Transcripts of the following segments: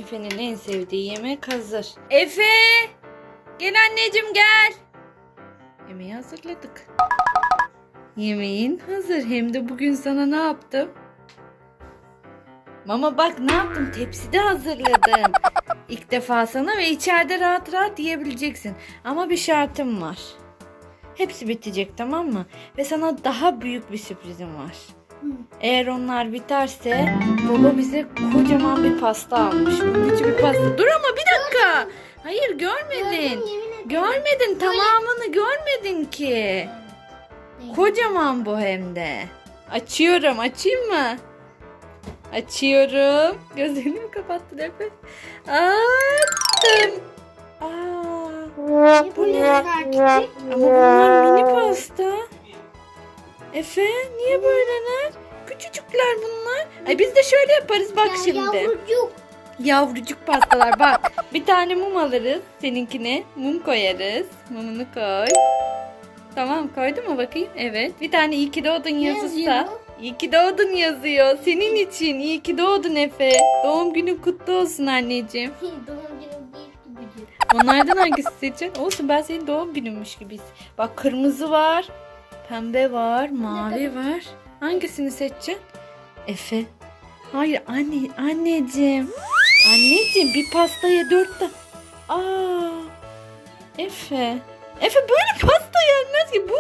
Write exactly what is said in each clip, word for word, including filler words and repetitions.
Efe'nin en sevdiği yemek hazır. Efe! Gel anneciğim gel. Yemeği hazırladık. Yemeğin hazır. Hem de bugün sana ne yaptım? Mama bak ne yaptım? Tepside hazırladım. İlk defa sana ve içeride rahat rahat yiyebileceksin. Ama bir şartım var. Hepsi bitecek, tamam mı? Ve sana daha büyük bir sürprizim var. Eğer onlar biterse baba bize kocaman bir pasta almış. Bunun için bir pasta. Dur ama bir dakika. Hayır görmedin. Görmedin, tamamını görmedin ki. Kocaman bu hem de. Açıyorum, açayım mı? Açıyorum. Gözlerini mi kapattın Efe? Açtım. Aa, bu ne? Ama bunlar mini pasta. Efe niye böyleler? Küçücükler bunlar. Ay biz de şöyle yaparız bak ya, şimdi. Yavrucuk. Yavrucuk pastalar bak. Bir tane mum alırız seninkine. Mum koyarız. Mumunu koy. Tamam koydun mu bakayım? Evet. Bir tane iyi ki doğdun yazırsa. İyi ki doğdun yazıyor. Senin için iyi ki doğdun Efe. Doğum günün kutlu olsun anneciğim. Doğum günüm değil bugün. Onlardan hangisi seçeceksin? Olsun, ben senin doğum gününmüş gibi. Bak kırmızı var. Pembe var. Mavi var. Hangisini seçeceksin? Efe. Hayır anne, anneciğim. Anneciğim bir pastaya dört tane. Aa. Efe. Efe böyle pasta yenmez ki bu.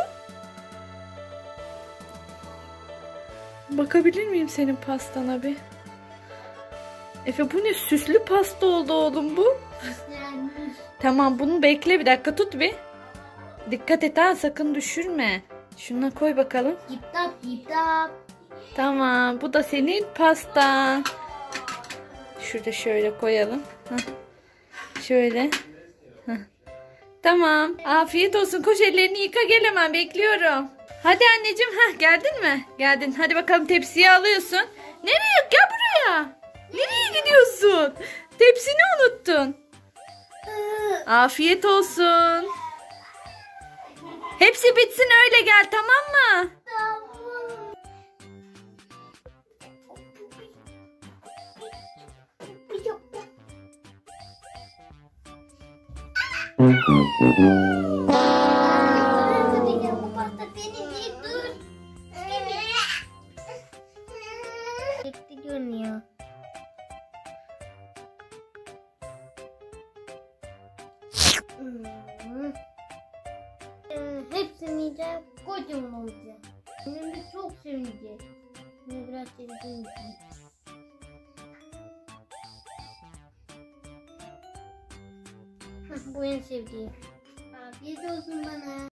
Bakabilir miyim senin pastana bir? Efe bu ne, süslü pasta oldu oğlum bu. Tamam bunu bekle bir dakika, tut bir. Dikkat et ha, sakın düşürme. Şuna koy bakalım. Yip tap yip tap. Tamam bu da senin pastan. Şurada şöyle koyalım. Heh. Şöyle. Heh. Tamam. Afiyet olsun. Koş ellerini yıka, gel hemen bekliyorum. Hadi anneciğim. Heh, geldin mi? Geldin. Hadi bakalım tepsiyi alıyorsun. Nereye? Gel buraya. Nereye gidiyorsun? Tepsini unuttun. Afiyet olsun. Hepsi bitsin öyle gel, tamam mı? Bu pasta senin değil, dur. Kötü görünüyor. Hepsini yiyeceğim, kocaman olacak. Benim de çok sevecek. Bunu biraz sevdiğim için. Bu en sevdiğim. Afiyet olsun bana.